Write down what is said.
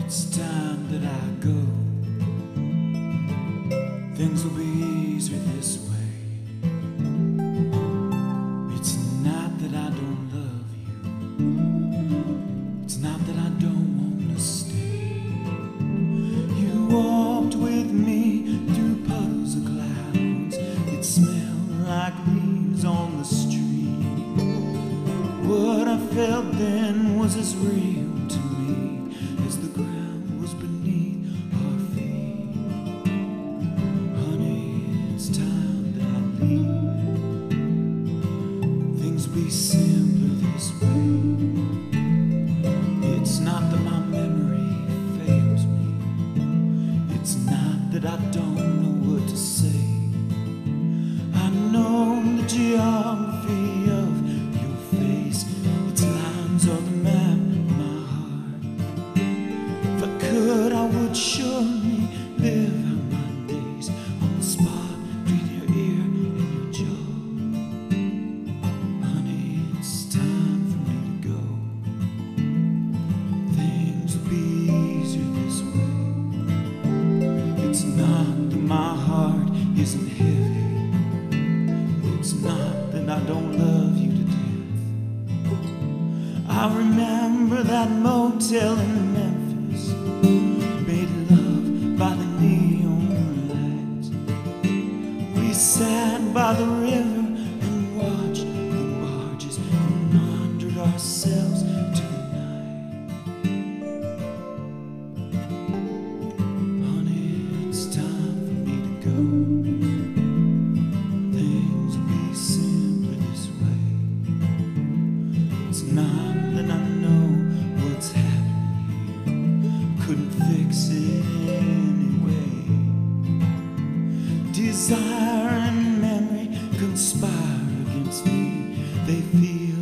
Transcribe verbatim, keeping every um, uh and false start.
it's time that I go. Things will be easier this way. It's not that I don't love you, it's not that I don't want to stay. You walked with me through puddles of clouds. It smelled like leaves on the street. What I felt then was as real to me as the ground was beneath our feet. Honey, it's time that I leave. Things will be simpler this way. It's not that my memory fails me, it's not that I don't know what to say. I know the geography of your face, its lines on the map of my heart. If I could, I would surely live out my days on the spot between your ear and your jaw. Honey, it's time for me to go. Things will be easier this way. It's not that my heart isn't heavy, it's not that I don't love you to death. I remember that motel in Memphis, made love by the neon lights. We sat by the river and watched the barges and wondered ourselves to the night. Honey, it's time for me to go. Things will be simpler this way. It's not that I know what's happening here, couldn't fix it anyway. Desire and memory conspire against me, they feel